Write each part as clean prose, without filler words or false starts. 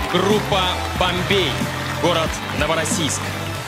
группа «Бомбей», город Новороссийск.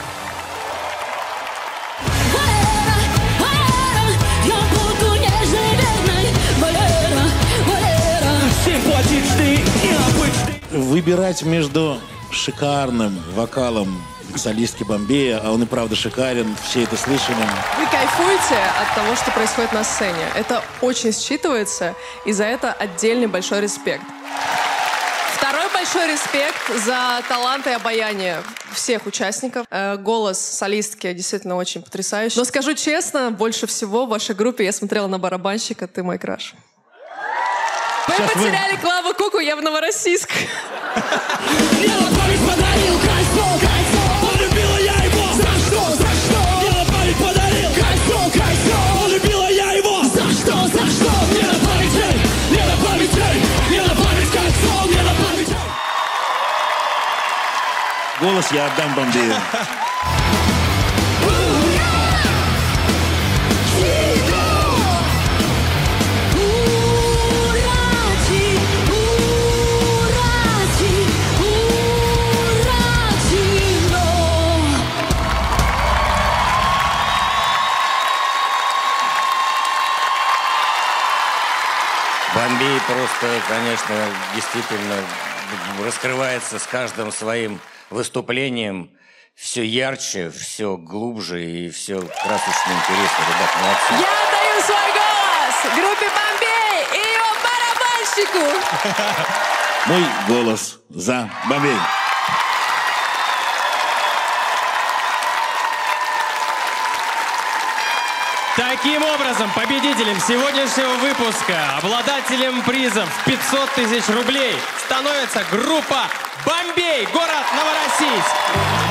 Выбирать между шикарным вокалом солистки Бомбея, а он и правда шикарен, все это слышали. Вы кайфуете от того, что происходит на сцене. Это очень считывается, и за это отдельный большой респект. Второй большой респект за талант и обаяние всех участников. Голос солистки действительно очень потрясающий. Но скажу честно, больше всего в вашей группе я смотрела на барабанщика «Ты мой краш». Вы потеряли Клаву Коку, я в Новороссийск. Голос я отдам Бомбею. Бомбей просто, конечно, действительно раскрывается с каждым своим выступлением все ярче, все глубже и все красочно интересно. Ребят, молодцы. Я отдаю свой голос группе «Бомбей» и его барабанщику. Мой голос за Бомбей. Таким образом, победителем сегодняшнего выпуска, обладателем призов 500 000 рублей становится группа «Бомбей», город Новороссийск.